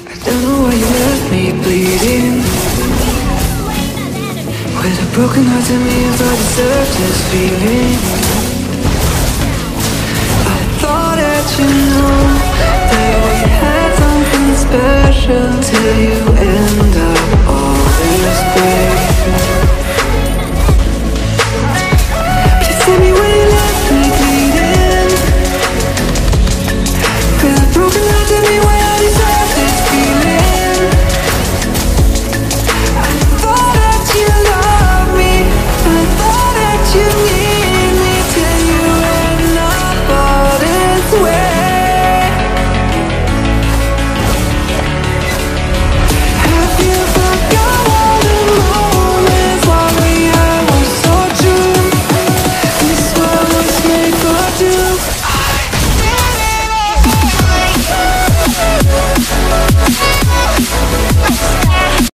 Don't know why you left me bleeding, with a broken heart. Tell me if I deserve this feeling. I thought that you know that we had something special till you end